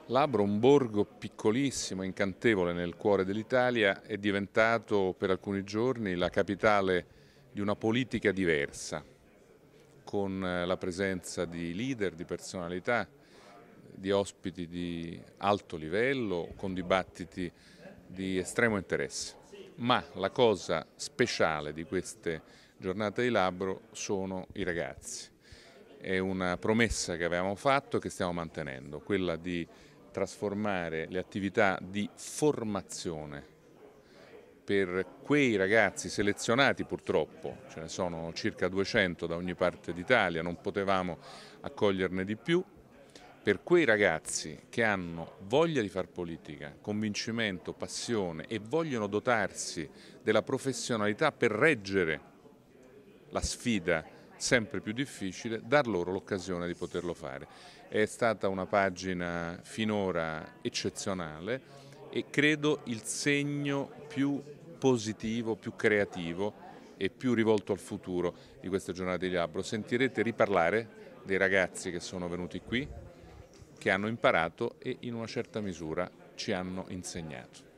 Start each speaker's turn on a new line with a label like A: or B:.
A: Labro, un borgo piccolissimo, incantevole nel cuore dell'Italia, è diventato per alcuni giorni la capitale di una politica diversa, con la presenza di leader, di personalità, di ospiti di alto livello, con dibattiti di estremo interesse. Ma la cosa speciale di queste giornate di Labro sono i ragazzi. È una promessa che avevamo fatto e che stiamo mantenendo, quella di trasformare le attività di formazione per quei ragazzi selezionati, purtroppo ce ne sono circa 200 da ogni parte d'Italia, non potevamo accoglierne di più, per quei ragazzi che hanno voglia di far politica, convincimento, passione e vogliono dotarsi della professionalità per reggere la sfida sempre più difficile, dar loro l'occasione di poterlo fare. È stata una pagina finora eccezionale e credo il segno più positivo, più creativo e più rivolto al futuro di queste giornate di Labro. Sentirete riparlare dei ragazzi che sono venuti qui, che hanno imparato e in una certa misura ci hanno insegnato.